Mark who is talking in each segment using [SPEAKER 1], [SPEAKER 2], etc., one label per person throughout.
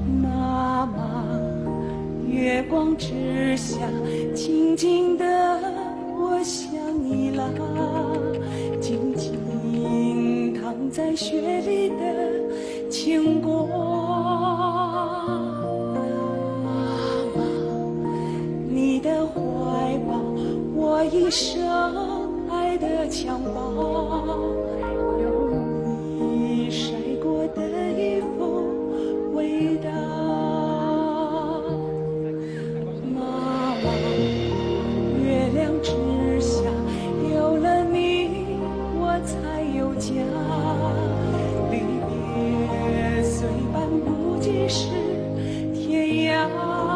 [SPEAKER 1] 妈妈，月光之下，静静的我想你啦，静静躺在雪里的牵挂。妈妈，你的怀抱，我一生爱的襁褓，有你晒过的衣服味道。妈妈，月亮之下，有了你，我才有家。离别虽半步即是天涯，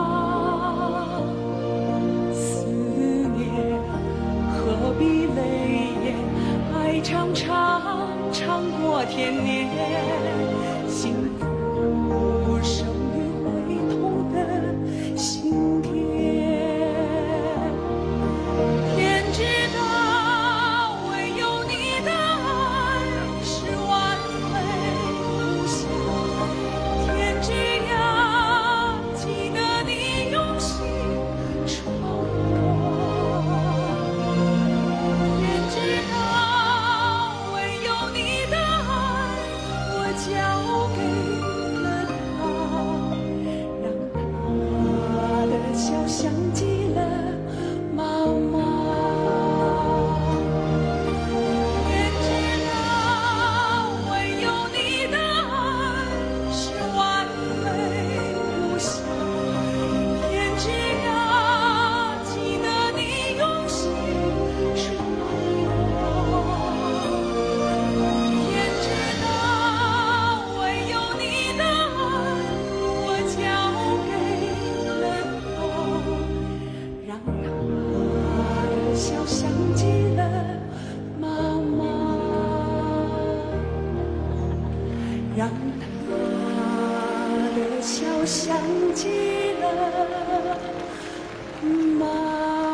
[SPEAKER 1] 思念何必泪眼，爱长长长过天年，幸福生于会痛的心田。天知道，唯有你的爱是完美无瑕。天知呀，记得你用心宠我。天知道，唯有你的爱，我交给了他，让他的笑像极了妈妈。天知道，唯有你的爱是完美无瑕。天知呀，记得你用心宠我。天知道，唯有你的爱，我交给了他，让他的笑像极了妈妈，让他的笑像极了妈妈。